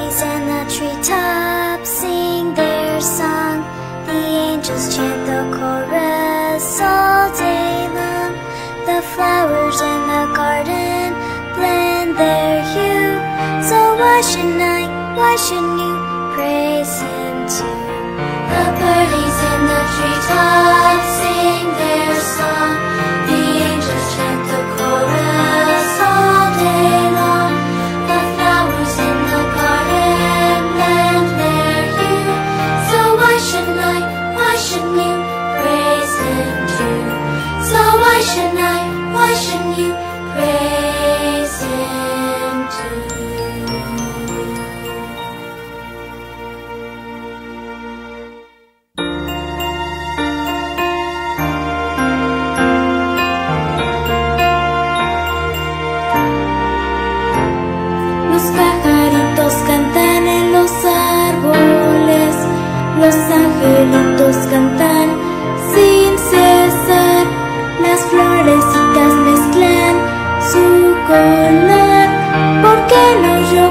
birdies in the treetops sing their song. The angels chant the chorus all day long. The flowers in the garden blend their hue. So why shouldn't you praise Him too? The birdies in the treetops sing their song. The angels chant the chorus all day long. The flowers in the garden blend their hue. So why shouldn't you praise Him too? So why shouldn't you praise Him too? Los pajaritos cantan en los árboles, los angelitos cantan sin cesar, las florecitas mezclan su color. ¿Por qué no yo?